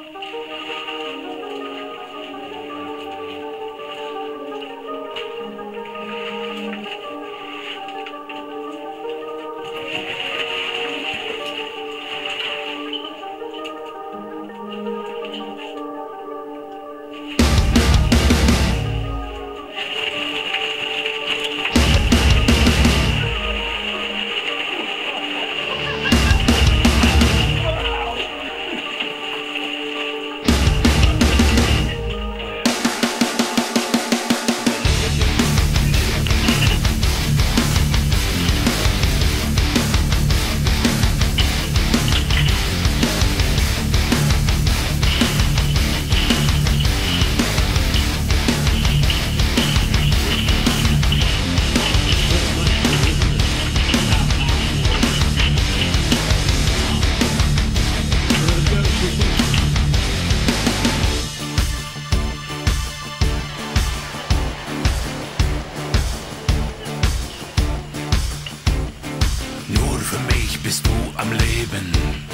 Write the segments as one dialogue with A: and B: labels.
A: Für mich bist du am Leben.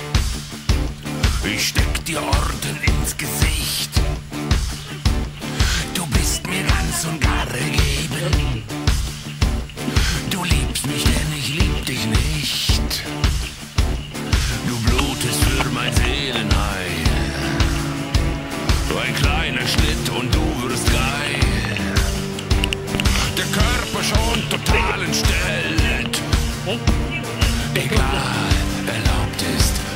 A: Ich steck dir Orden ins Gesicht. Du bist mir ganz und gar gegeben. Du liebst mich, denn ich lieb dich nicht. Du blutest für mein Seelenheil. Nur ein kleiner Schnitt und du wirst geil. Der Körper schon total entstellt. Egal, erlaubt ist